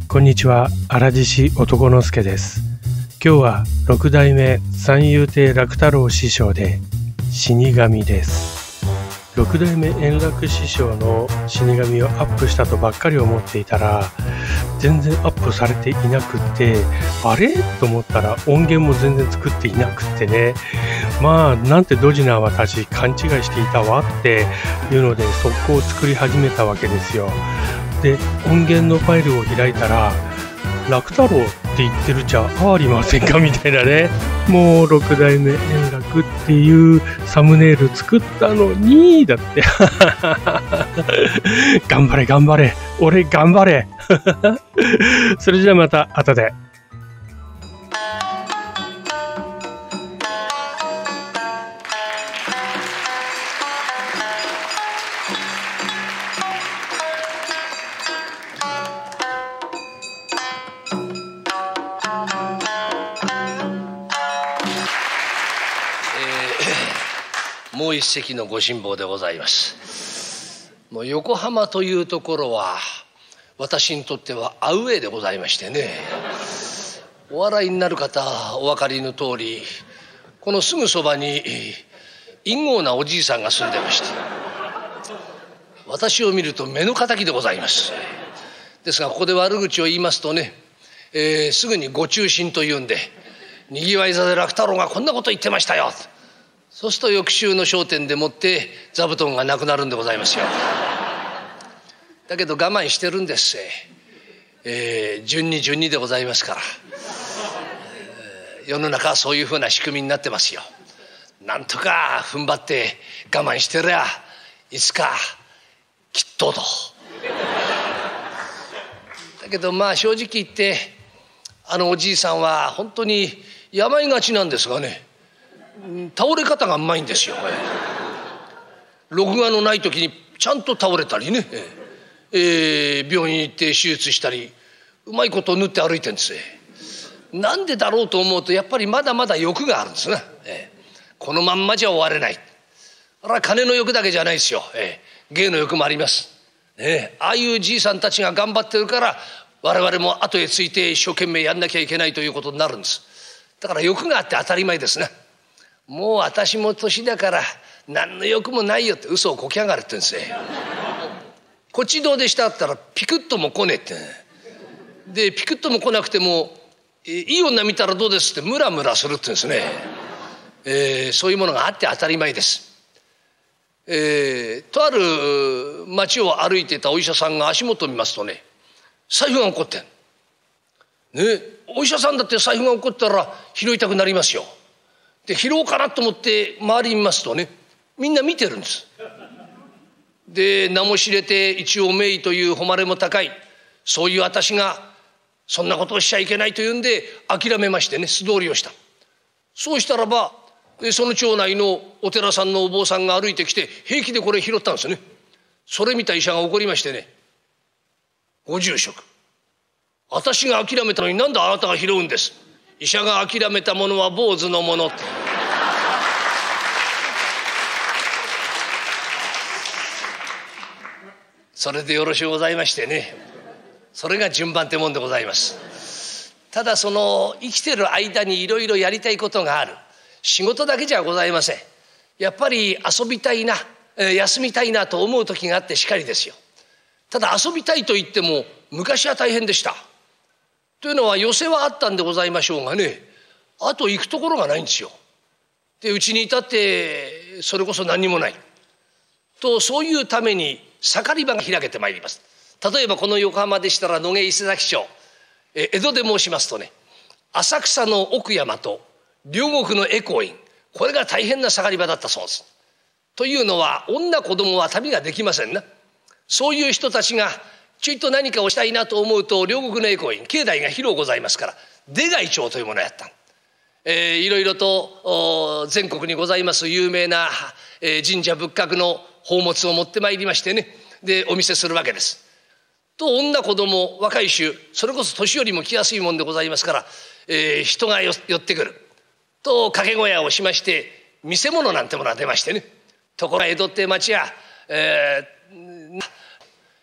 こんにちは、荒獅子男之助です。今日は六代目三遊亭楽太郎師匠で死神です。六代目円楽師匠の死神をアップしたとばっかり思っていたら、全然アップされていなくって、あれと思ったら音源も全然作っていなくってね、まあなんてドジな私、勘違いしていたわっていうので速攻作り始めたわけですよ。で、音源のファイルを開いたら、楽太郎って言ってるじゃありませんかみたいなね。もう六代目円楽っていうサムネイル作ったのにだって頑張れ頑張れ俺頑張れそれじゃあまた後で。 もう一席のご辛抱でございます。もう横浜というところは私にとってはアウェーでございましてね、お笑いになる方お分かりの通り、このすぐそばに陰豪なおじいさんが住んでまして、私を見ると目の敵でございます。ですがここで悪口を言いますとね、すぐにご中心というんで、にぎわい座で楽太郎がこんなこと言ってましたよ、そうすると翌週の笑点でもって座布団がなくなるんでございますよ。だけど我慢してるんです。順に順にでございますから、世の中はそういうふうな仕組みになってますよ。なんとか踏ん張って我慢してりゃいつかきっとと。だけどまあ正直言って、おじいさんは本当に病がちなんですがね、倒れ方がうまいんですよ。録画のない時にちゃんと倒れたりね、病院行って手術したり、うまいことを縫って歩いてるんです。なんでだろうと思うと、やっぱりまだまだ欲があるんですね。このまんまじゃ終われない。あら金の欲だけじゃないですよ。芸の欲もあります。ああいうじいさんたちが頑張ってるから、我々も後へついて一生懸命やんなきゃいけないということになるんです。だから欲があって当たり前ですね。もう私も年だから何の欲もないよって嘘をこきやがるって言うんですよ。こっちどうでしたって言ったらピクッとも来ねえって。でピクッとも来なくてもいい女見たらどうですってムラムラするって言うんですね。そういうものがあって当たり前です。とある町を歩いていたお医者さんが足元を見ますとね、財布が落っこってんね。お医者さんだって財布が落っこったら拾いたくなりますよ。で拾おうかなと思って周り見ますとね、みんな見てるんです。で名も知れて一応名医という誉れも高い、そういう私がそんなことをしちゃいけないというんで諦めましてね、素通りをした。そうしたらばその町内のお寺さんのお坊さんが歩いてきて平気でこれ拾ったんですね。それ見た医者が怒りましてね、ご住職、私が諦めたのになんであなたが拾うんです。医者が諦めたものは坊主のものって。それでよろしゅうございましてね、それが順番ってもんでございます。ただその生きてる間にいろいろやりたいことがある。仕事だけじゃございません。やっぱり遊びたいな、休みたいなと思う時があってしかりですよ。ただ遊びたいと言っても昔は大変でした。というのは寄席はあったんでございましょうがね、あと行くところがないんですよ。でうちにいたってそれこそ何にもないと、そういうために盛り場が開けてまいります。例えばこの横浜でしたら野毛伊勢崎町、江戸で申しますとね、浅草の奥山と両国の恵光院、これが大変な盛り場だったそうです。というのは女子供は旅ができませんな。そういう人たちがちょいと何かをしたいなと思うと、両国の栄光院境内が広ございますから出外町というものをやった。いろいろと全国にございます有名な神社仏閣の宝物を持ってまいりましてね、でお見せするわけです。と女子供若い衆、それこそ年寄りも来やすいもんでございますから、人が寄ってくると掛け小屋をしまして見せ物なんてものが出ましてね。ところが江戸って町は、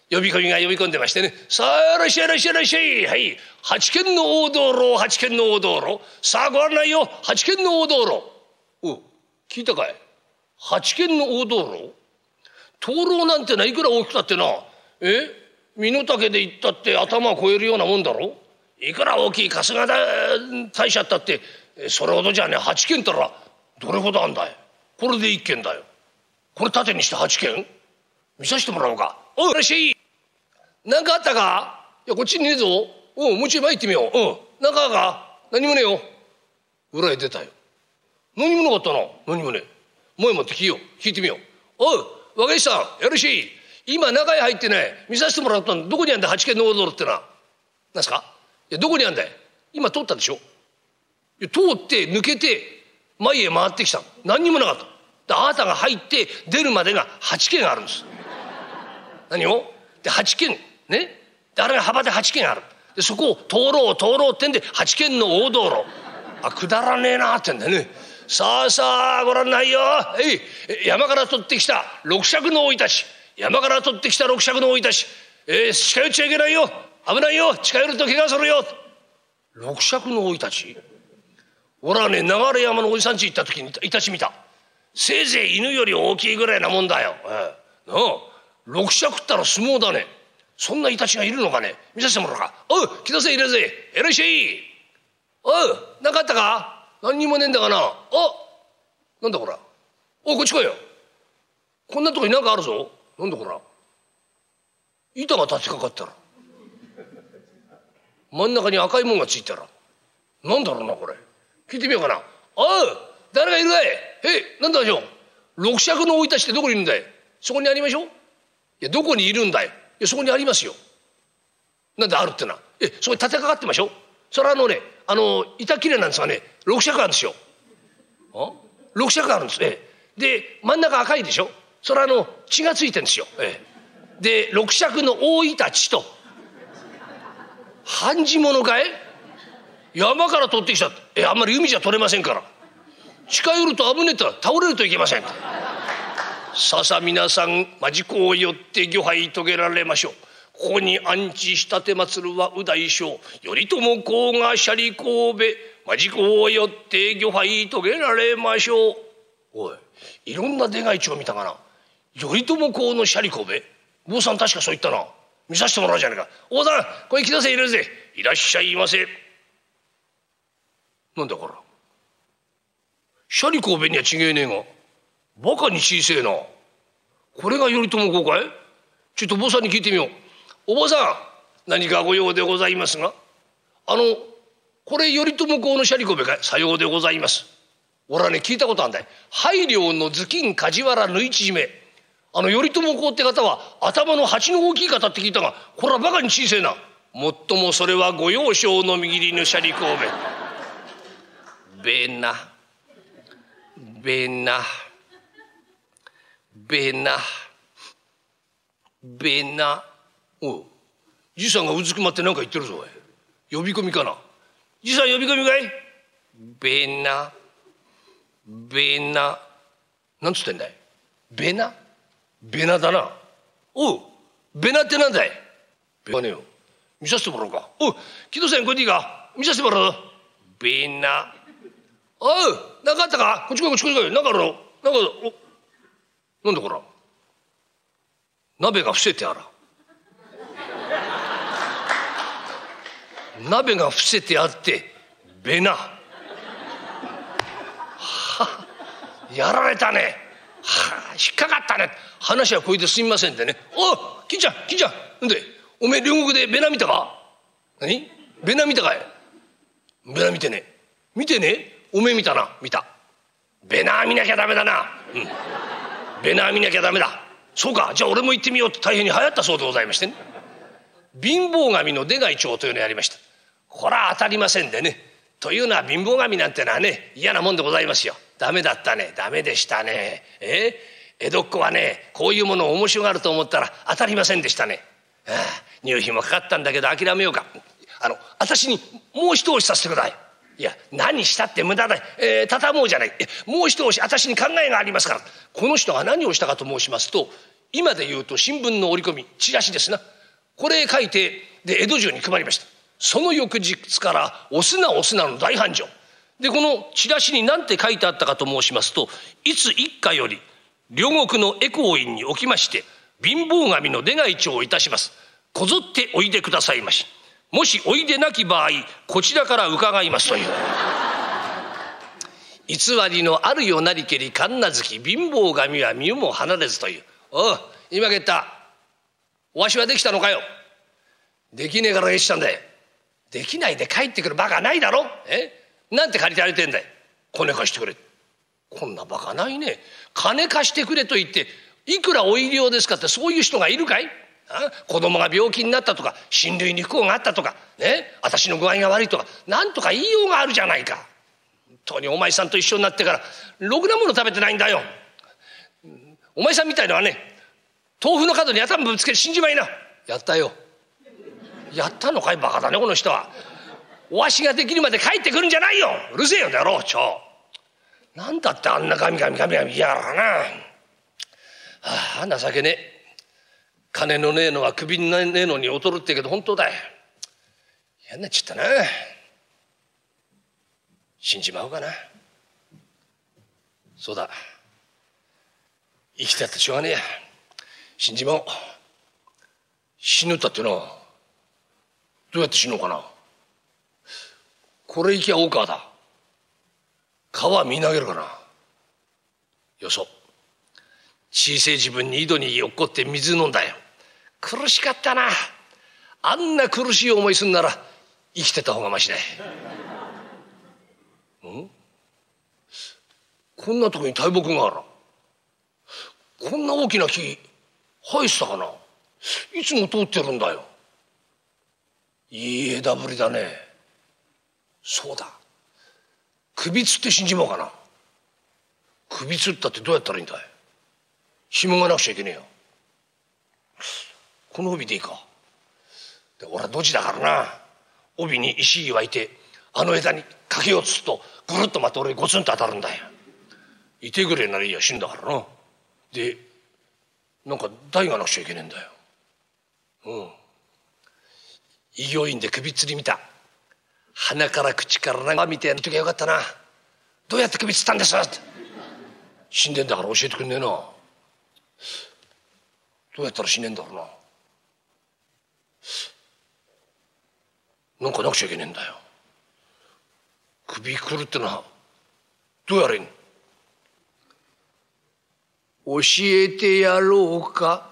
呼び込みが呼び込んでましてね、さあいらっしゃいいらっしゃいいらっしゃい、はい、八軒の大道路、八軒の大道路、さあご案内よ、八軒の大道路。お、聞いたかい？八軒の大道路？灯籠なんてないくら大きくたってな、身の丈で言ったって頭を越えるようなもんだろ。いくら大きい春日大社ったってそれほどじゃねえ。八軒ったらどれほどあんだい？これで一軒だよ。これ縦にして八軒？見させてもらおうか。おう、いらっしゃい。何かあったか？いや、こっちにねえぞ。おう、もうちょい前行ってみよう。うん。何かあるか？何もねえよ。裏へ出たよ。何もなかったな。何もねえ。前持って聞いてみよう。おう、若いさん、よろしい。今中へ入ってね、見させてもらったの。どこにあんだ、八軒の大道路ってな。なんすか？いや、どこにあんだい？今通ったでしょ？いや、通って抜けて前へ回ってきたの。何にもなかった。で、あなたが入って出るまでが8軒あるんです。何を？で、8軒ね。で、あれが幅で8軒ある。で、そこを通ろうってんで8軒の大道路。あ、くだらねえなってんだよね。さあさあごらんないよ。山から取ってきた六尺の生い立ち。山から取ってきた六尺の生い立ち。近寄っちゃいけないよ。危ないよ。近寄ると怪我するよ。六尺の生い立ち？俺はね、流山のおじさん家行った時にイタチ見た。せいぜい犬より大きいぐらいなもんだよ。六尺ったら相撲だね。そんなイタチがいるのかね。見させてもらおうか。おう、来たぜいるぜ。いらっしゃい。おう、何かあったか？何にもねえんだがな。お、なんだこら。おう、こっち来いよ。こんなとこに何かあるぞ。なんだこら。板が立ちかかったら。真ん中に赤いもんがついたら。なんだろうなこれ。聞いてみようかな。おう、誰がいるかい？なんだでしょう。六尺の生い立ちってどこにいるんだい？そこにありましょう。いや、どこにいるんだい？いや、そこにありますよ。なんであるってな。そこに立てかかってましょう。それは板きれいなんですがね、六尺あるんですよ。六尺あるんです。で、真ん中赤いでしょ。それは血がついてるんですよ。で、六尺の大板血と。半地物かい？山から取ってきた。あんまり海じゃ取れませんから。近寄ると危ねえったら倒れるといけません。ささ皆さん、真子を寄って御拝遂げられましょう。ここに安置したて祭るは右大将頼朝公が斜里神戸真子を寄って御拝遂げられましょう。おい、いろんな出外地を見たがな。頼朝公の斜里神戸、坊さん確かそう言ったな。見させてもらうじゃねえか。おさん、これ来なさい、いるぜ。いらっしゃいませ。なんだこら。斜里神戸には違えねえが、バカに小せえな。これが頼朝公かい？ちょっと坊さんに聞いてみよう。お坊さん、何かご用でございますが。これ頼朝公の斜里神戸かい？さようでございます。俺はね、聞いたことあんだい。拝領の頭巾梶原縫い縮め。頼朝公って方は頭の鉢の大きい方って聞いたが、これはバカに小せえな。もっともそれは御用商の右利りの斜里神戸。べなべなべなべな。おう、じいさんがうずくまって何か言ってるぞ。呼び込みかな。じいさん呼び込みかい？べなべな。なんつってんだい？べなべなだな。おう、べなってなんだい？べなねえよ。見させてもらおうか。おう、木戸さんこれでいいか？見させてもらうぞ。べな。おう、何かあったか？こっち来いこっち来いこい。何かあるの？なんか、なんだこら。鍋が伏せてあら。鍋が伏せてあってべな。はやられたね。引っかかったね。話はこれですみませんでね。お金ちゃんんでおめえ両国でべな見たか？何？べな見たかい？べな見てねおめえ見たな。見た。べな見なきゃダメだな。べな見なきゃダメだ。そうか、じゃあ俺も行ってみようって大変に流行ったそうでございましてね。貧乏神の出外帳というのをやりました。これは当たりませんでね。というのは貧乏神なんてのはね、嫌なもんでございますよ。ダメだったね。ダメでしたね。江戸っ子はね、こういうものを面白がると思ったら当たりませんでしたね。入費もかかったんだけど諦めようか。私にもう一押しさせてください。いや、何したって無駄だ。畳もうじゃない。もう一押し、私に考えがありますから。この人が何をしたかと申しますと、 今で言うと新聞の折り込み、チラシですな。これ書いて、で、江戸中に配りました。その翌日から、押すな押すなの大繁盛。で、このチラシに何て書いてあったかと申しますと、いつ一家より、両国の恵光院におきまして、貧乏神の願い帳をいたします。こぞっておいでくださいまし。もしおいでなき場合、こちらから伺いますという。偽りのあるよなりけり神無月、貧乏神は身も離れずという。おう、今けったおわしはできたのかよ。できねえからえしたんだよ。できないで帰ってくるバカないだろ。なんて借りてあげてんだい。金貸してくれ。こんなバカないね。金貸してくれと言っていくらお入り用ですかって、そういう人がいるかい。子供が病気になったとか、親類に不幸があったとかね、私の具合が悪いとか、なんとか言いようがあるじゃないか。本当にお前さんと一緒になってからろくなもの食べてないんだよ。お前さんみたいのはね、豆腐の角に頭ぶつけて死んじまいな。やったよ。やったのかい。バカだねこの人は。おわしができるまで帰ってくるんじゃないよ。うるせえよだろ。なんだってあんなガミガミ言いやがらな。ああ、情けねえ。金のねえのは首にねえのに劣るってけど本当だよ。嫌になっちゃったな。死んじまうかな。そうだ、生きてやってしょうがねえや。死んじまおう。死ぬったってな、どうやって死のうかな。これ行きゃ大川だ。川見投げるかな。よそ。小せえ自分に井戸に落っこって水飲んだよ。苦しかったな。あんな苦しい思いすんなら生きてた方がましだい。こんなとこに大木がある。こんな大きな木生えてたかな。いつも通ってるんだよ。いい枝ぶりだね。そうだ、首つって死んじまおうかな。首つったってどうやったらいいんだい。紐がなくちゃいけねえよ。この帯でいいか。で、俺はドジだからな。帯に石湧いてあの枝にかけようとするとぐるっとまた俺ゴツンと当たるんだよ。いてぐれならいいや、死んだからな。で、なんか台がなくちゃいけねえんだよ。医業院で首吊り見た。鼻から口から長みたいな時はよかったな。どうやって首吊ったんですって。死んでんだから教えてくんねえな。どうやったら死ねえんだろうな。なんかなくちゃいけねえんだよ。首くるってのはどうやれん。教えてやろうか。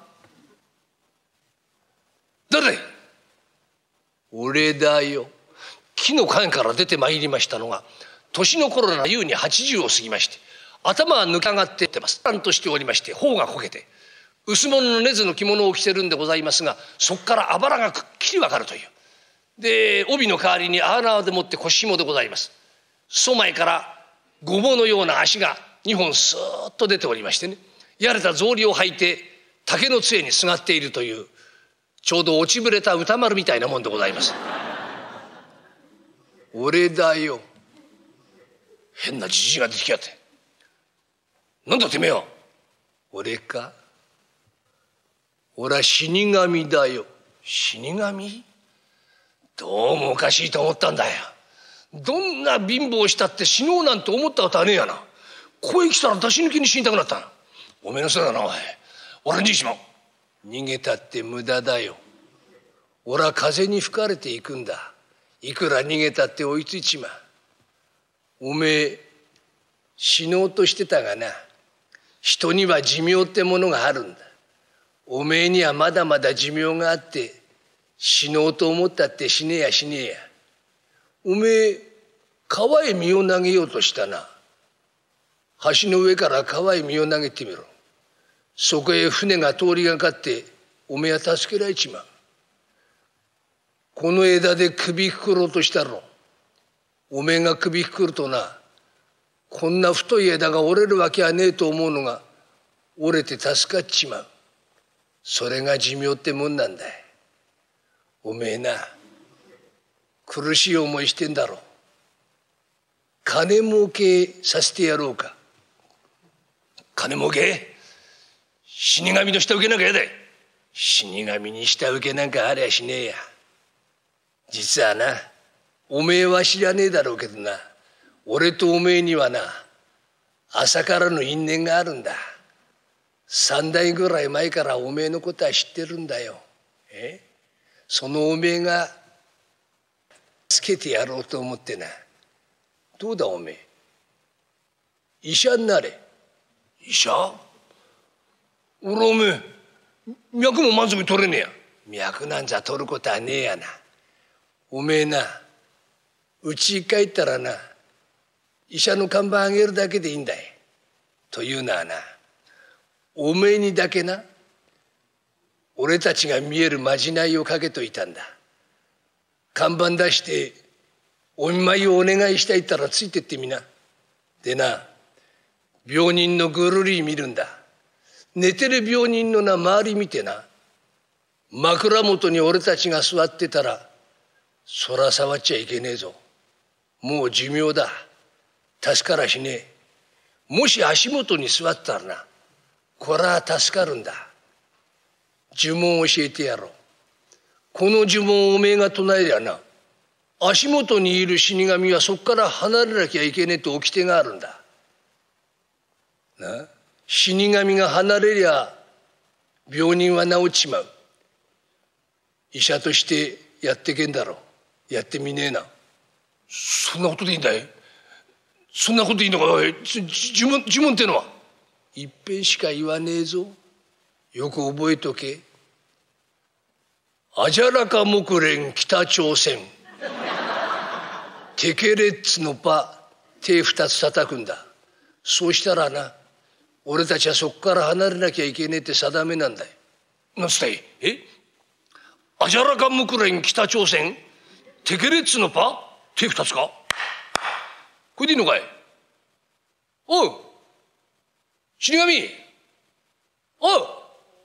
誰？俺だよ。木の陰から出てまいりましたのが、年の頃な優に80を過ぎまして、頭は抜け上がってってます。としておりまして、頬がこけて、薄物の根津の着物を着てるんでございますが、そこからあばらがくっきりわかるという。で、帯の代わりにあらでもって腰紐でございます。裾前からごぼうのような足が2本スーッと出ておりましてね、やれた草履を履いて竹の杖にすがっているという、ちょうど落ちぶれた歌丸みたいなもんでございます。俺だよ。変なじじいが出てきやって。なんだてめえは。俺か。俺は死神だよ。死神？どうもおかしいと思ったんだよ。どんな貧乏したって死のうなんて思ったことはねえやな。ここへ来たら出し抜きに死にたくなったな。おめえのせいだなおい。俺にしまう。逃げたって無駄だよ。俺は風に吹かれていくんだ。いくら逃げたって追いついちまう。おめえ死のうとしてたがな。人には寿命ってものがあるんだ。おめえにはまだまだ寿命があって、死のうと思ったって死ねえや死ねえや。おめえ川へ身を投げようとしたな。橋の上から川へ身を投げてみろ。そこへ船が通りがかっておめえは助けられちまう。この枝で首くくろうとしたろ。おめえが首くくるとな、こんな太い枝が折れるわけはねえと思うのが折れて助かっちまう。それが寿命ってもんなんだい。おめえな、苦しい思いしてんだろ。金儲けさせてやろうか。金儲け？ 死神の下請けなんかやだい。死神に下請けなんかありゃしねえや。実はな、おめえは知らねえだろうけどな、俺とおめえにはな、朝からの因縁があるんだ。3代ぐらい前からおめえのことは知ってるんだよ。そのおめえが助けてやろうと思ってな。どうだおめえ、医者になれ。医者？俺おめえ脈も満足に取れねえや。脈なんざ取ることはねえやな。おめえな、うち帰ったらな、医者の看板あげるだけでいいんだい。というのはな、おめえにだけな、俺たちが見えるまじないをかけといたんだ。看板出してお見舞いをお願いしたいったらついてってみな。でな、病人のぐるり見るんだ。寝てる病人のな周り見てな、枕元に俺たちが座ってたら、そら触っちゃいけねえぞ。もう寿命だ。助からしねえ。もし足元に座ったらな、これは助かるんだ。呪文を教えてやろう。この呪文をおめえが唱えりゃな、足元にいる死神はそこから離れなきゃいけねえと掟があるんだ。な、死神が離れりゃ病人は治っちまう。医者としてやってけんだろう。やってみねえな。そんなことでいいんだい。そんなことでいいのか。呪文ってのは一遍しか言わねえぞ。よく覚えとけ。アジャラカ木蓮北朝鮮テケレッツのパ、手2つ叩くんだ。そうしたらな、俺たちはそこから離れなきゃいけねえって定めなんだよ。なんつったい。アジャラカ木蓮北朝鮮テケレッツのパ、手2つか。これでいいのかい。おう死神、おう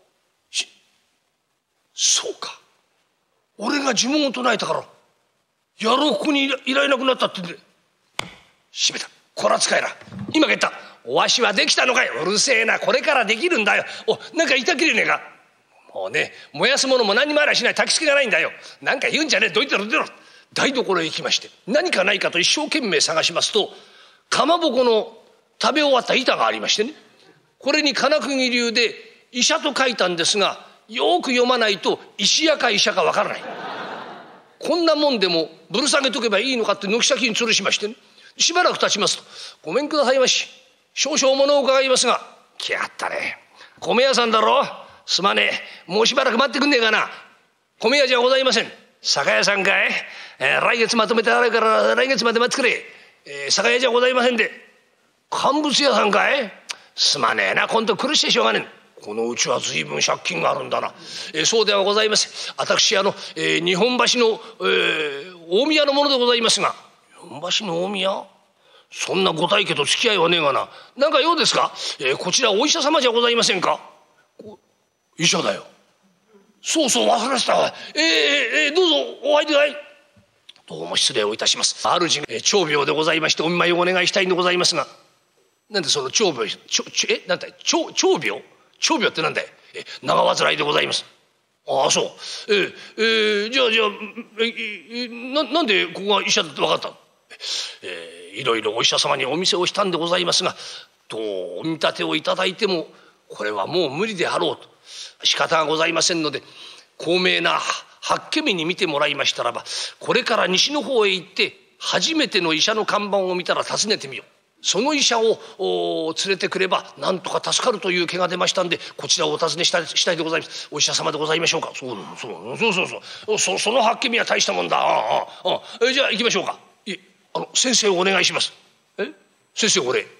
そうか、俺が呪文を唱えたから野郎ここにいられなくなったってんで。閉めた。こら使えな。今言った。おわしはできたのかい。うるせえな、これからできるんだよ。なんかいたきれねえか。もうね、燃やすものも何にもありゃしない。焚き付けがないんだよ。なんか言うんじゃねえ。どいてろどいてろ。台所へ行きまして、何かないかと一生懸命探しますと、かまぼこの食べ終わった板がありましてね、これに金釘流で医者と書いたんですが、よく読まないと石屋か医者かわからない。こんなもんでもぶる下げとけばいいのかって軒先に吊るしましてね、しばらく経ちますと、ごめんくださいまし、少々物を伺いますが。来やったね、米屋さんだろ。すまねえ、もうしばらく待ってくんねえかな。米屋じゃございません。酒屋さんかい。来月まとめてあるから来月まで待ってくれ。酒屋じゃございませんで。乾物屋さんかい。すまねえな、今度苦しいしょうがねえ。このうちは随分借金があるんだな。そうではございません。私日本橋の、大宮のものでございますが。日本橋の大宮、そんなご大家と付き合いはねえがな。なんか用ですか。こちらお医者様じゃございませんか。医者だよ。そうそう、忘れてたわ。どうぞお入りなさい。どうも失礼をいたします。主長病でございまして、お見舞いをお願いしたいんでございますが。なんでその長病、なんだい、長病、長病ってなんだい。長患いでございます。ああそう。じゃあなんでここが医者だって分かったの。いろいろお医者様にお見せをしたんでございますが、どうお見立てをいただいてもこれはもう無理であろうと。仕方がございませんので、高名な八家目に見てもらいましたらば、これから西の方へ行って初めての医者の看板を見たら訪ねてみよう。その医者を連れてくればなんとか助かるという気が出ましたんで、こちらをお尋ねしたいでございます。お医者様でございましょうか。そうその八家目は大したもんだ。じゃあ行きましょうか。先生をお願いします。先生、俺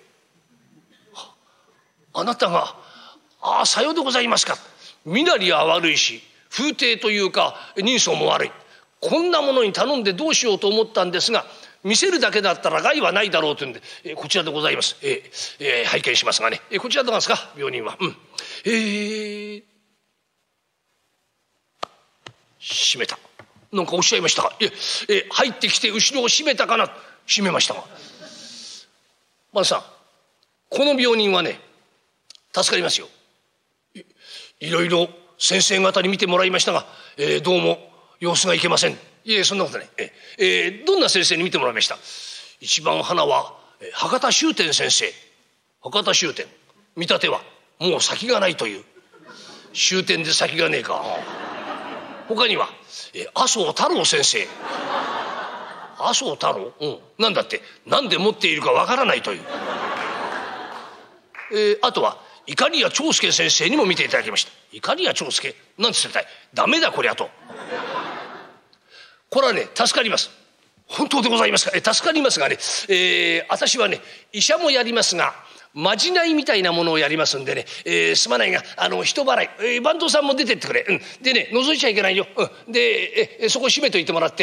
あなたが。さようでございますか。身なりは悪いし風体というか人相も悪い。こんなものに頼んでどうしようと思ったんですが、見せるだけだったら害はないだろうというんで、こちらでございます。拝見しますがね、こちらどうなんですか病人は。閉めた。なんかおっしゃいましたか。入ってきて後ろを閉めたかな。閉めましたが。マンさん、この病人はね助かりますよ。 いろいろ先生方に見てもらいましたが、どうも様子がいけません。いえ、そんなことない。どんな先生に見てもらいました？一番花は博多修天先生。博多修天、見立てはもう先がないという。終点で先がねえか。他には麻生太郎先生。麻生太郎、なんだって、なんで持っているかわからないという。あとは碇谷長介先生にも見ていただきました。碇谷長介、なんつってたい、ダメだこりゃと。これはね、助かります。本当でございますか。助かりますがね、私はね、医者もやりますが、まじないみたいなものをやりますんでね、すまないが人払い、番頭さんも出てってくれ、でね、覗いちゃいけないよ、でそこ閉めといてもらって。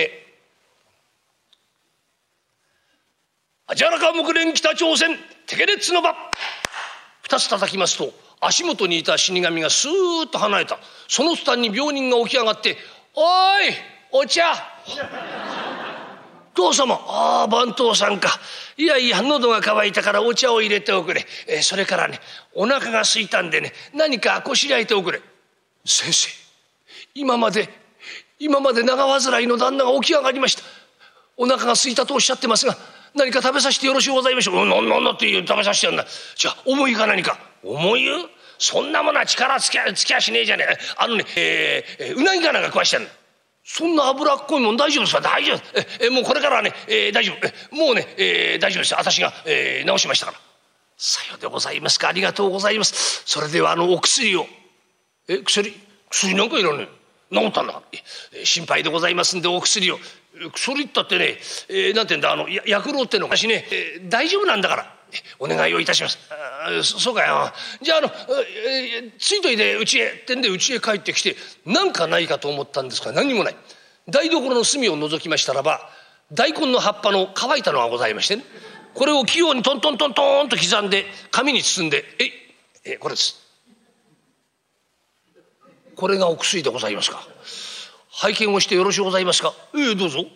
アジャラカ木蓮北朝鮮テケレッツの場、2つ叩きますと、足元にいた死神がスーッと離れた。その途端に病人が起き上がって「おいお茶」「父様、ああ番頭さんか。いやいや、喉が渇いたからお茶を入れておくれ。それからね、お腹が空いたんでね、何かこしらえておくれ。先生、今まで長患いの旦那が起き上がりました。お腹が空いたとおっしゃってますが、何か食べさせてよろしゅうございましょう。なんだって食べさせてやんな。じゃあ重湯か何か。重湯？そんなものは力つきゃしねえじゃねえ。うなぎかなんか食わしてやんな。そんな脂っこいもん大丈夫ですか？大丈夫。もうこれからはね、大丈夫。もうね、大丈夫です。私が、治しましたから。さようでございますか。ありがとうございます。それではお薬を。薬なんかいらねえ。治ったんだから。心配でございますんでお薬を。薬ったってね、なんて言うんだ、薬老ってのが私ね、大丈夫なんだからお願いをいたします。そうかよ。じゃあついといでうちへってんでうちへ帰ってきて、なんかないかと思ったんですが何にもない。台所の隅を覗きましたらば、大根の葉っぱの乾いたのがございましてね、これを器用にトントントントンと刻んで紙に包んで、これです。これがお薬でございますか。拝見をしてよろしゅうございますか。どうぞ。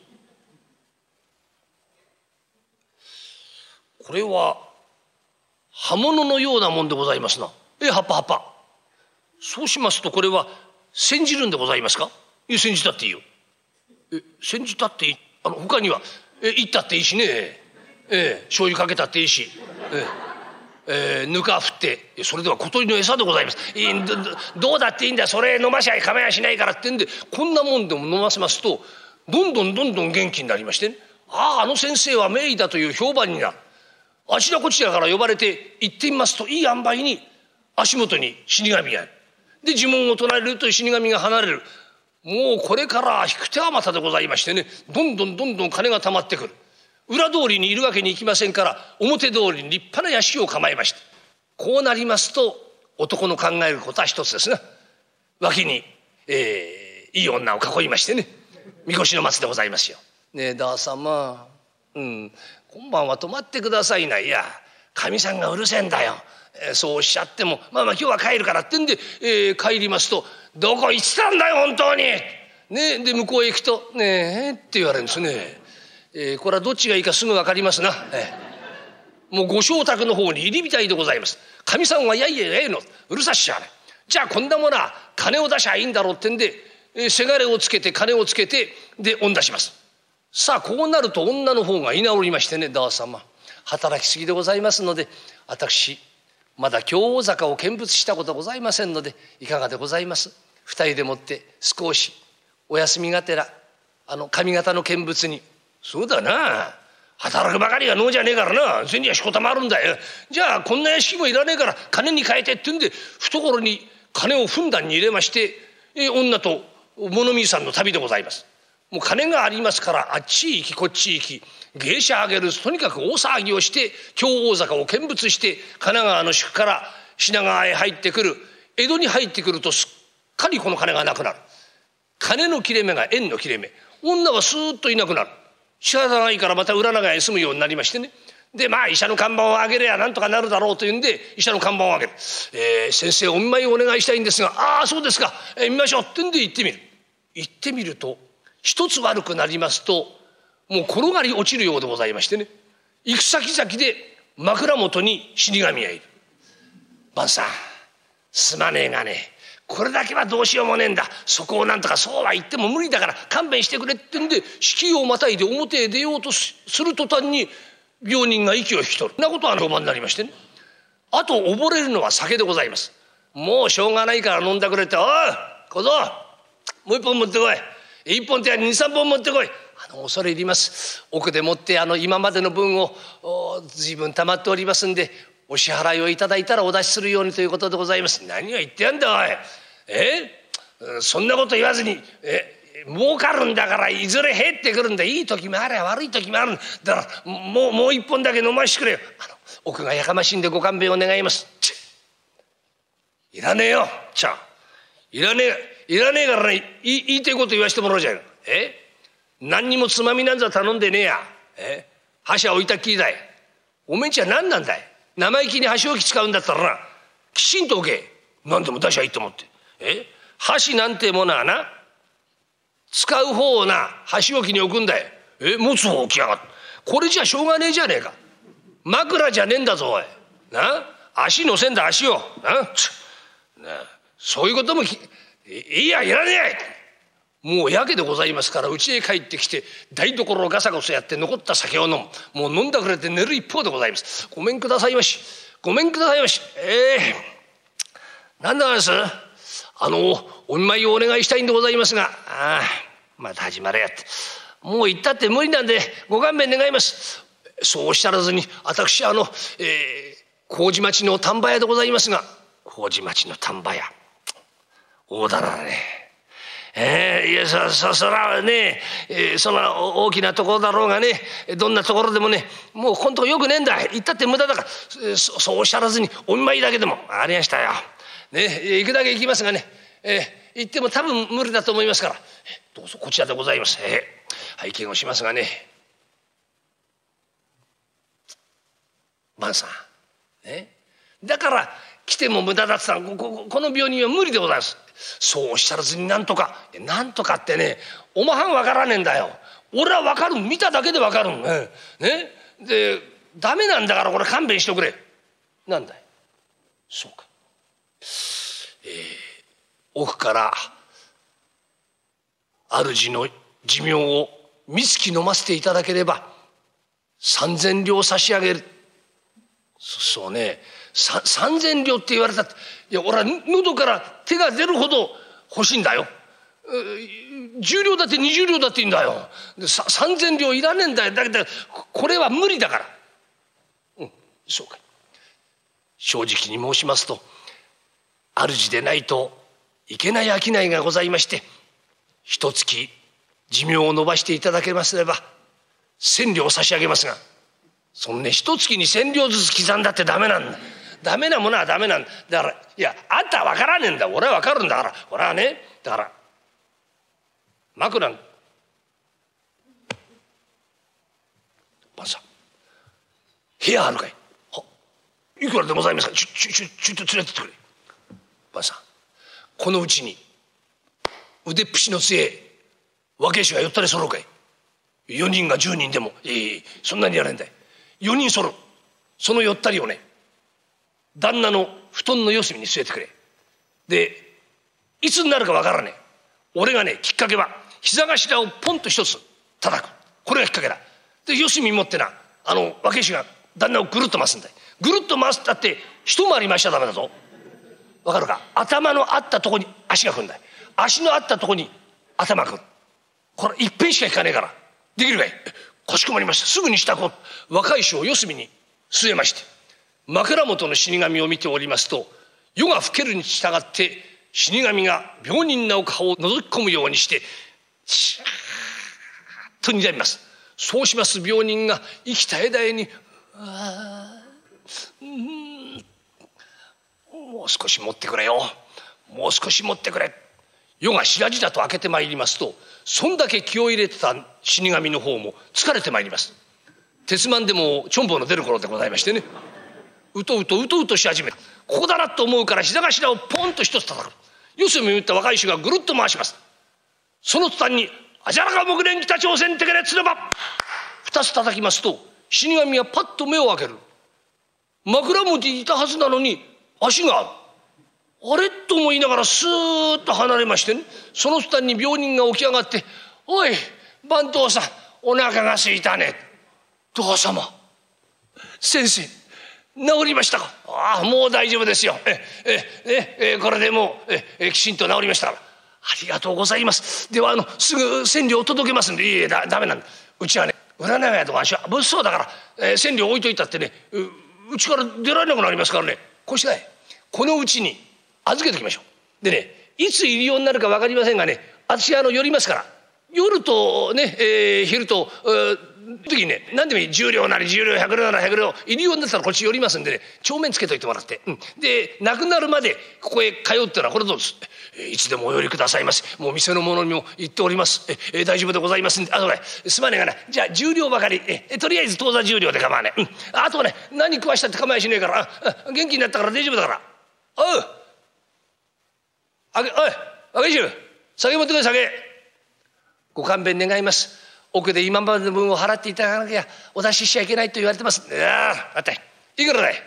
これは刃物のようなもんでございますな。葉っぱ。そうしますとこれは煎じるんでございますか。煎じたっていいよ。煎じたっていい。他にはいったっていいしね。醤油かけたっていいし。ぬか振って、それでは小鳥の餌でございます。どうだっていいんだ、それ飲ましゃいかめやしないからってんで、こんなもんでも飲ませますとどんどん元気になりましてね、あの先生は名医だという評判になる。あちらこちらから呼ばれて行ってみますと、いい塩梅に足元に死神がいる。で呪文を唱えると死神が離れる。もうこれから引く手あまたでございましてね、どんどん金がたまってくる。裏通りにいるわけにいきませんから、表通りに立派な屋敷を構えました。こうなりますと男の考えることは一つですな。脇に、いい女を囲いましてね、みこしの松でございますよ。ねえ旦様、今晩は泊まってくださいな。いやかみさんがうるせえんだよ。そうおっしゃってもまあ今日は帰るからってんで、帰りますと「どこ行ってたんだよ本当に」ね。で向こうへ行くと「ねえ」って言われるんですね。これはどっちがいいかすぐ分かりますな。もうご妾宅の方に入り浸りでございます。かみさんはやいやのうるさしちゃね。じゃあこんなものは金を出しゃいいんだろうってんで、せがれをつけて金をつけてで恩出します。さあこうなると女の方が居直りましてね、旦様働きすぎでございますので、私まだ京大坂を見物したことございませんので、いかがでございます。二人でもって少しお休みがてら上方の見物に。そうだな、働くばかりが能じゃねえからな、銭はしこたまるんだよ。じゃあこんな屋敷もいらねえから金に変えてってんで、懐に金をふんだんに入れまして、女と物見さんの旅でございます。もう金がありますから、あっち行きこっち行き芸者あげる、とにかく大騒ぎをして京大坂を見物して、神奈川の宿から品川へ入ってくる、江戸に入ってくるとすっかりこの金がなくなる。金の切れ目が縁の切れ目。女はスーッといなくなる。仕方ないからまた裏長屋へ住むようになりましてね。で医者の看板をあげればなんとかなるだろうというんで医者の看板をあげる。先生お見舞いをお願いしたいんですが。ああそうですか、見ましょうってんで行ってみる。行ってみると一つ悪くなりますともう転がり落ちるようでございましてね、行く先々で枕元に死神がいる。番さんすまねえがね、 これだけはどうしようもねえんだ。そこをなんとか、そうは言っても無理だから勘弁してくれってんで、敷居をまたいで表へ出ようとする途端に病人が息を引き取る。そんなことは評判になりましてね。あと溺れるのは酒でございます。もうしょうがないから飲んだくれって、おい小僧、もう一本持ってこい。一本って二三本持ってこい。恐れ入ります。奥でもって今までの分を随分たまっておりますんで、お支払いをいただいたらお出しするようにということでございます。何を言ってやんだおい。そんなこと言わずに儲かるんだから、いずれ減ってくるんだ。いい時もあれば悪い時もあるんだから、もう一本だけ飲ましてくれよ。奥がやかましいんでご勘弁を願います。いらねえよ。いらねえからね、言いてえこと言わしてもらおうじゃん。何にもつまみなんざ頼んでねえや。箸は置いたっきりだい。おめんちは何なんだい。生意気に箸置き使うんだったらな、きちんと置け。何でも出しゃいいと思って。箸なんてものはな、使う方をな箸置きに置くんだよ。持つ方を置きやがって。これじゃしょうがねえじゃねえか。枕じゃねえんだぞおい。な、足乗せんだ足をな。そういうこともいいや、いらねえ。もうやけでございますから、家へ帰ってきて台所をガサゴソやって残った酒を飲む。もう飲んだくれて寝る一方でございます。ごめんくださいまし。ごめんくださいまし。なんでございます。お見舞いをお願いしたいんでございますが、また始まれやって。もう行ったって無理なんでご勘弁願います。そうおっしゃらずに、私麹町の丹波屋でございますが。麹町の丹波屋、大だなね。いやそらね、そんな大きなところだろうがね、どんなところでもね、もうこんとこよくねえんだ。行ったって無駄だから、そうおっしゃらずにお見舞いだけでもありましたよ。ね、行くだけ行きますがね、行っても多分無理だと思いますから、どうぞこちらでございます。拝見をしますがね、万さん、だから来ても無駄だって言ったら、この病人は無理でございます。そうおっしゃらずになんとかってね、おまはん分からねえんだよ。俺は分かる、見ただけで分かるんね。でダメなんだからこれ勘弁してくれ。なんだい。そうか。奥から主の寿命を三月飲ませていただければ3,000両差し上げる。そうね、3,000両って言われたって、いや俺は喉から手が出るほど欲しいんだよ。10両だって20両だっていいんだよ。で3,000両いらねえんだよ。だけどこれは無理だから。そうか。正直に申しますと、主でないといけない商いがございまして、一月寿命を延ばしていただけますれば1,000両差し上げますが、そんな一月に1,000両ずつ刻んだってダメなんだ。ダメなものはダメなんだ。だからいや、あんたは分からねえんだ。俺は分かるんだから。俺はね、だから枕ばんさん、部屋あるかい。いくらでございますか。ちょっと連れてってくれ。ばんさん、このうちに腕っぷしの強い若い衆が寄ったり揃うかい。4人が10人でもそんなにやれんだい。4人揃う。その寄ったりをね、旦那の布団の四隅に据えてくれ。でいつになるかわからねえ。俺がね、きっかけは膝頭をポンと一つ叩く。これがきっかけだ。で四隅持ってな、若い衆が旦那をぐるっと回すんだい。ぐるっと回すったって一回り回しちゃダメだぞ。わかるか。頭のあったとこに足が来るんだい。足のあったとこに頭が来る。これ一遍しか引かねえからできるかい。かしこまりました。すぐに支度を。若い衆を四隅に据えまして、枕元の死神を見ておりますと、夜が更けるに従って死神が病人なお顔を覗き込むようにしてシャーッと睨みます。そうします病人が生きた枝にもう少し持ってくれよ、もう少し持ってくれ。夜がしらじらと明けてまいりますと、そんだけ気を入れてた死神の方も疲れてまいります。鉄腕でもチョンボの出る頃でございましてね、うとうとし始める。ここだなと思うから膝頭をポンと一つ叩く。四隅を打った若い衆がぐるっと回します。その途端にあじゃらか木蓮北朝鮮的なつれば二つ叩きますと、死神はパッと目を開ける。枕元にいたはずなのに足がある。 あれと思いながらスーッと離れましてね、その途端に病人が起き上がって「おい番頭さん、お腹が空いたね」。どう様、先生治りましたか。ああ、もう大丈夫ですよ。これでもうきちんと治りましたから。ありがとうございます。ではすぐ千両届けますんで。いえ、ダメなんだ。うちはね、占い屋とか足は物騒だから、千両置いといたってね、うちから出られなくなりますからね。こうしたい、このうちに預けておきましょう。でね、いつ入り用になるか分かりませんがね、私寄りますから、夜とね、昼と時にね、何でもいい、10両なり10両100両なら100両入り用になったらこっち寄りますんでね、帳面つけといてもらって、で亡くなるまでここへ通うってのはこれどうです。いつでもお寄りくださいませ。もう店の者にも言っております。大丈夫でございますんで。それすまねえがな、じゃあ10両ばかり、とりあえず当座10両で構わねえ。あとはね、何食わしたって構いしねえから、元気になったから大丈夫だから。おい明石、酒持ってこい、酒。ご勘弁願います。奥で今までの分を払っていただかなきゃお出ししちゃいけないと言われてます。ああ、あったい。いくらだい。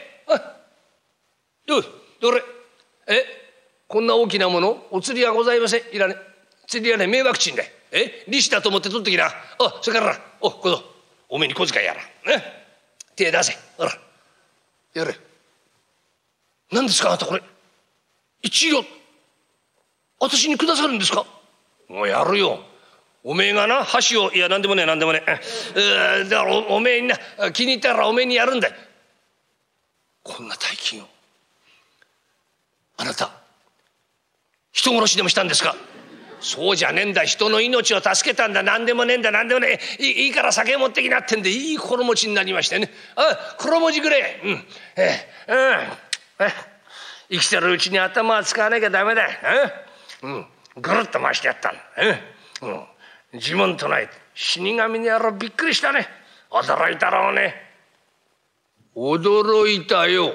どれ。こんな大きなものお釣りはございません。いらね。釣りはね、迷惑賃だい。利子だと思って取ってきな。それからな、小僧、おめえに小遣いやら。手出せ。ほら、やれ。何ですかあなた、これ。1両私にくださるんですか。もうやるよ。おめえがな箸を、いや何でもねえだからおめえにな気に入ったらおめえにやるんだよ。こんな大金をあなた人殺しでもしたんですか。そうじゃねえんだ、人の命を助けたんだ。何でもねえんだ、何でもねえ。いいから酒持ってきなってんで、いい心持ちになりましてね。黒文字くれ。生きてるうちに頭は使わなきゃダメだ。ぐるっと回してやったんだ。呪文唱えて死神の野郎びっくりしたね。驚いたろうね。驚いたよ。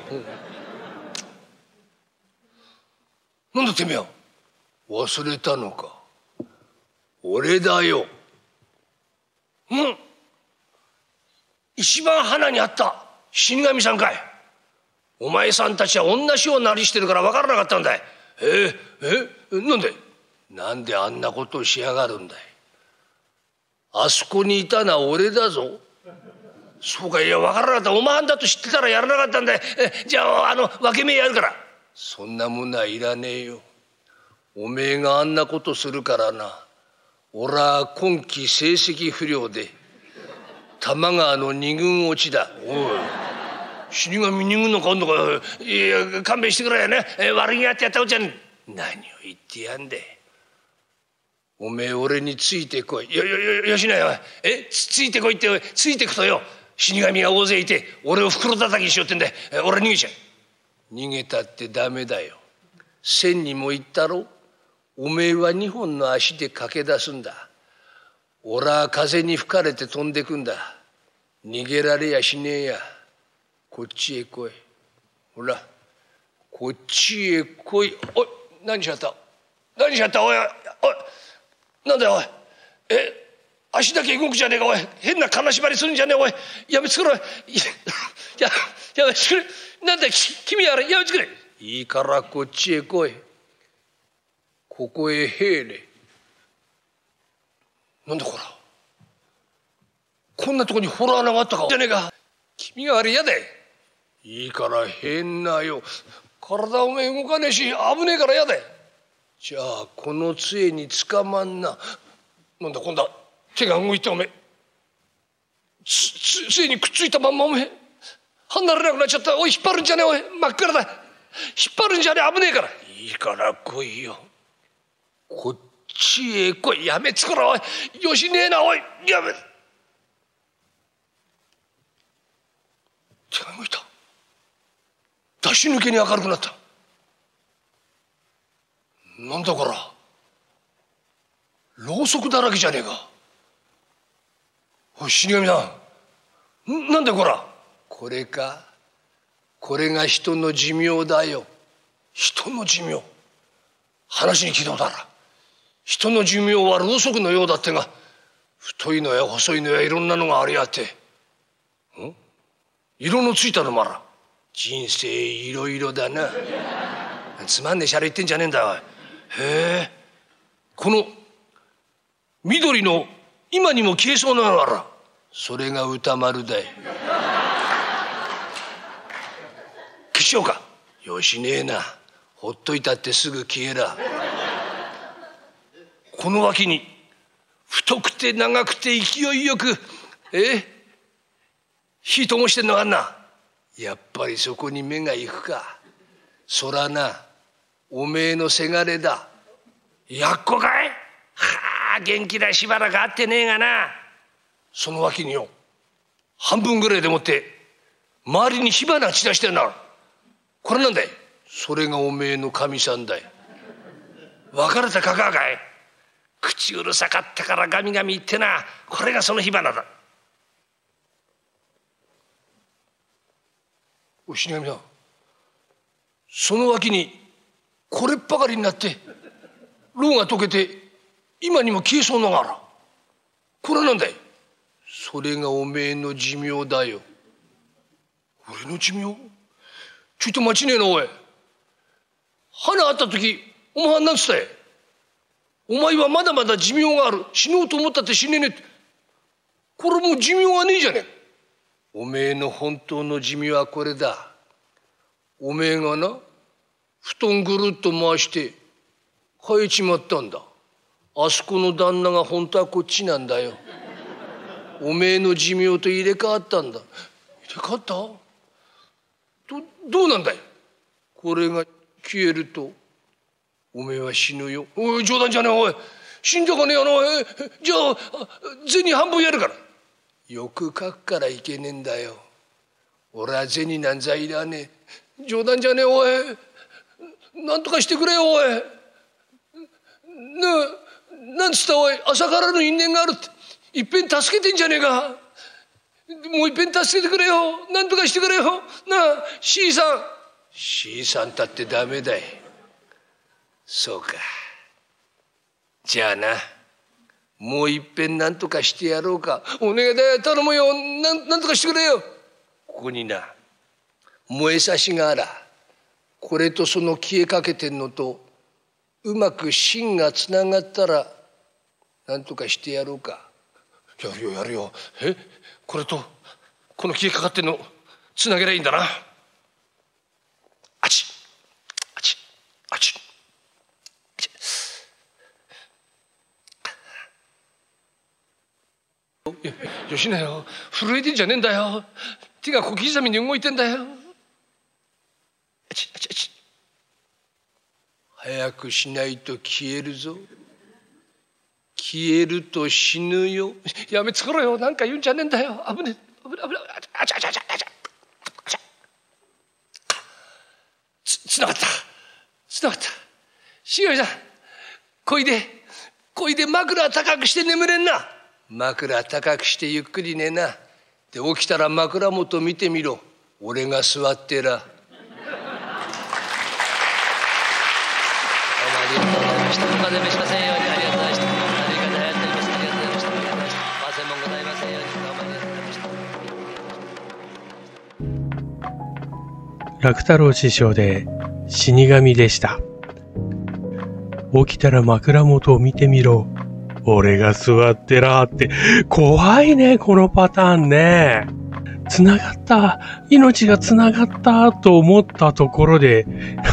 なんだてめえは。忘れたのか。俺だよ。一番鼻にあった死神さんかい。お前さんたちは同じようなりしてるから分からなかったんだい。なんであんなことをしやがるんだい。あそこにいたのは俺だぞ。そうか、いや分からなかった。お前だと知ってたらやらなかったんだい。じゃあ分け目やるから。そんなものはいらねえよ。おめえがあんなことするからな、俺は今期成績不良で玉川の二軍落ちだ。おい、死神二軍のかあんのか。いや勘弁してくれよね。悪気があってやったことじゃん。何を言ってやんで。おめえ俺についてこい。よしなよ。ついてこいって。ついてくとよ、死神が大勢いて俺を袋叩きしようってんだよ。俺逃げちゃう。逃げたってダメだよ。千にも言ったろ。おめえは二本の足で駆け出すんだ。俺は風に吹かれて飛んでくんだ。逃げられやしねえや。こっちへ来い。ほらこっちへ来い。おい、何しちゃった。おいなんだよおい。足だけ動くじゃねえかおい。変な金縛りするんじゃねえおい。やめつくれ。やめつくれ。なんだ君やれ。やめつくれ。いいからこっちへ来い。ここへ入れ。なんだこら。こんなとこに洞穴があったかじゃねえか。君があれやで。いいから変なよ。体おめえ動かねえし危ねえからやで。じゃあこの杖につかまんな。なんだ今度は手が動いておめえ杖にくっついたまんまおめえ離れなくなっちゃった。おい引っ張るんじゃねえ。おい真っ暗だ。引っ張るんじゃねえ。危ねえから。いいから来いよ。こっちへ来い。やめつくらおい。よしねえなおい。やめ。手が動いた。出し抜けに明るくなった。なんだこら。ろうそくだらけじゃねえか。おい死神さん、なんだこら。これか。これが人の寿命だよ。人の寿命。話に聞いたことある。人の寿命はろうそくのようだってが、太いのや細いのやいろんなのがありあって、色のついたのもあら。人生いろいろだな。 つまんねえシャレ言ってんじゃねえんだよ。へえ、この緑の今にも消えそうなのあら、それが歌丸だい。消しようか。よしねえな、ほっといたってすぐ消えら。この脇に太くて長くて勢いよく火灯してんのがあんな。やっぱりそこに目が行くか。そらな、おめえのせがれだ。やっこかい。はあ、元気だ、しばらく会ってねえがな。その脇によ、半分ぐらいでもって周りに火花散らしてんな。これなんだい。それがおめえのかみさんだい。別れたかかい。口うるさかったからガミガミ言ってな。これがその火花だ。おい死神さん、その脇にこれっぱかりになってろうが溶けて今にも消えそうなのがあら。これなんだい。それがおめえの寿命だよ。俺の寿命？ちょいと待ちねえなおい。花あった時お前は何つったい。お前はまだまだ寿命がある、死のうと思ったって死ねねえって。これもう寿命がねえじゃねえ。おめえの本当の寿命はこれだ。おめえがな、布団ぐるっと回して変えちまったんだ。あそこの旦那が本当はこっちなんだよ。おめえの寿命と入れ替わったんだ。入れ替わった？どうなんだい。これが消えるとおめえは死ぬよ。おい、冗談じゃねえ。おい、死んだかねえよな。じゃあ銭半分やるから。よく書くからいけねえんだよ。俺は銭なんざいらねえ。冗談じゃねえ。おい、なんとかしてくれよ。おい、なんつった。おい、朝からの因縁があるっていっぺん助けてんじゃねえか。もういっぺん助けてくれよ。なんとかしてくれよなあ。C さん。C さんたってダメだい。そうか。じゃあな、もういっぺんなんとかしてやろうか。お願いだよ、頼むよ。なんとかしてくれよ。ここにな、燃えさしがあら。これとその消えかけてんのとうまく芯がつながったらなんとかしてやろうか。やるよやるよ。これとこの消えかかってんのつなげりゃいいんだな。あちあちあち。よしなよ、震えてんじゃねえんだよ。手が小刻みに動いてんだよ。あちあちあち。早くしないと消えるぞ。消えると死ぬよ。やめつくろよ。なんか言うんじゃねえんだよ。危ねえ危ねえ危ねえ。あちゃあちゃあちゃあちゃ。つながったつながった。しがみさん、こいで枕高くして眠れんな。枕高くしてゆっくり寝な。で起きたら枕元見てみろ。俺が座ってら。ありがとうございました。まで召しませんように。ありがとうございました。何かで流行っております。ありがとうございました。忘れ物ございませんように。どうもありがとうございました。 楽太郎師匠で死神でした。起きたら枕元を見てみろ。俺が座ってらーって、怖いね、このパターンね。つながった、命がつながったと思ったところで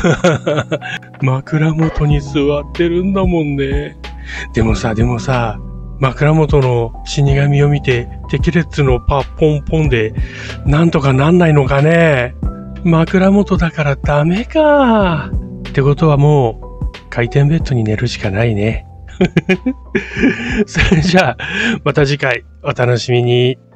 枕元に座ってるんだもんね。でもさ、枕元の死神を見て敵列のポンポンでなんとかなんないのかね。枕元だからダメか。ってことはもう回転ベッドに寝るしかないね。それじゃあまた次回お楽しみに。